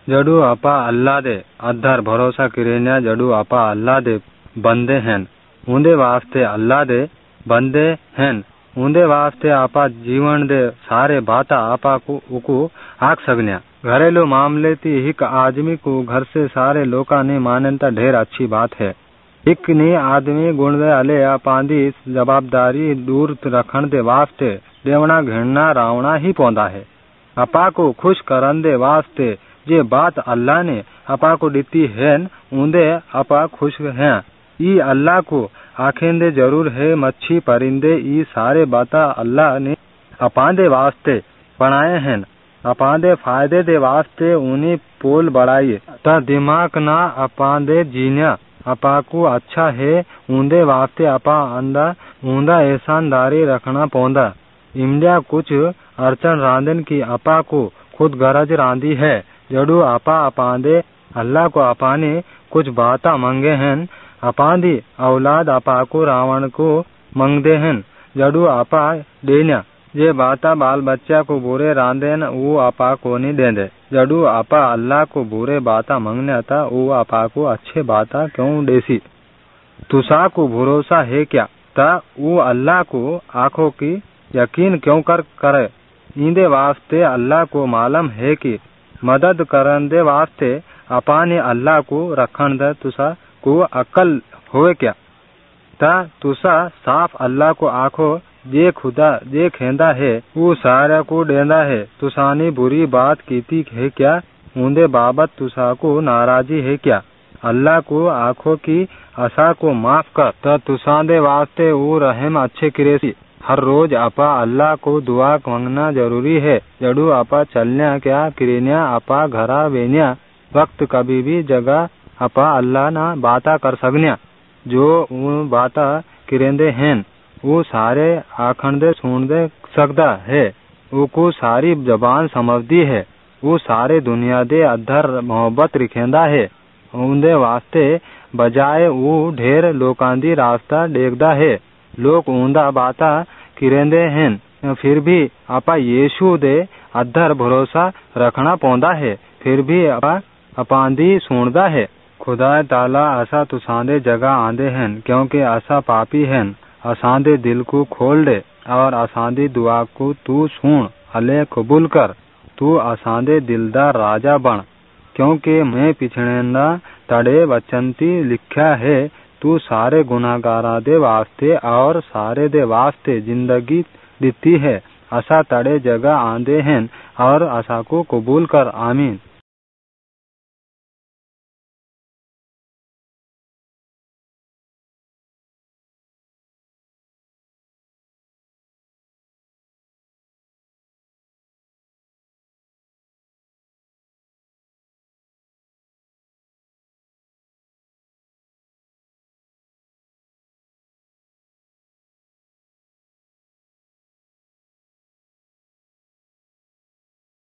जडू आपा अल्लाह दे अद्धर भरोसा किरेन्या जडू आपा अल्लाह दे बंदे हैं उन्दे वास्ते अल्लाह दे बंदे हैं उन्दे वास्ते आपा जीवन दे सारे बाता आपा को उको आख सकन्या। घरेलू मामले ती एक आदमी को घर से सारे लोका ने मान्यता ढेर अच्छी बात है। एक ने आदमी गुण दे अले आपांदी जवाबदारी दूर रखण दे वास्ते देवना घिरना रावणा ही पौंदा है। आपा को खुश करन दे वास्ते जे बात अल्लाह ने आपा को दीती है उन्दे आपा खुश हैं। ई अल्लाह को आखेंदे जरूर है मच्छी परिंदे ई सारे बाता अल्लाह ने अपांदे वास्ते बनाए हैं। अपांदे फायदे दे वास्ते उन्हें पोल बढ़ाइए ता दिमाग ना अपांदे जीना आपा को अच्छा है उन्दे वास्ते आपा अंदा ऊंदा एहसानदारी रखना पौंदा। इंडिया कुछ अड़चन रांधन की आपा को खुद गरज रांधी है जडू आपा अपांदे अल्लाह को अपाने कुछ बाता मंगे हैं अपांदी औलाद आपा को रावण को मंगदे हैं जडू आपा देना जे बाता बाल बच्चा को बुरे रांधे न वो आपा को नहीं देंदे जडू आपा अल्लाह को बुरे बाता मंगने था वो आपा को अच्छे बाता क्यों देसी। तुसा को भरोसा है क्या ता वो अल्लाह को आंखों की यकीन क्यों करे इंदे वास्ते अल्लाह को मालूम है कि मदद करन दे वास्ते आपा ने अल्लाह को रखन दे तुसा को अकल होए क्या ता तुसा साफ अल्लाह को आंखों जे खुदा जे खेंदा है वो सारा को देंदा है। तुसानी बुरी बात कीती है क्या उन्दे बाबत तुसा को नाराजी है क्या अल्लाह को आंखों की आशा को माफ कर ता तुसा दे वास्ते वो रहम अच्छे किरेसी। हर रोज आपा अल्लाह को दुआ मांगना जरूरी है जडू आपा चलना क्या किरेन्या आपा घरा वेन्या वक्त कभी भी जगह आपा अल्लाह ना बाता कर सकन्या जो वो बाता किरेंदे हैं वो सारे आखण दे सुन दे सकता है वो सारी जबान समझदी है वो सारे दुनिया दे अधर मोहब्बत रिखेंदा है उन्दे वास्ते बजाय वो ढेर लोकांदी रास्ता देखदा है लोग ऊंदा बाता किरेंदे हैं फिर भी आपा यीशु दे अधर भरोसा रखना पौंदा है फिर भी आपा अपांदी सुनदा है। खुदा ताला आसा तुसांदे जगह आंदे हैं क्योंकि आसा पापी हैं आसांदे दिल को खोल दे और आसांदी दुआ को तू सुन अले कबूल कर तू आसांदे दिलदार राजा बन क्योंकि मैं पिछड़ेंदा तड़े वचनती लिखा है तू सारे गुनाहगारा दे वास्ते और सारे दे वास्ते जिंदगी देती है आशा तड़े जगह आंदे हैं और आशा को कबूल कर आमीन।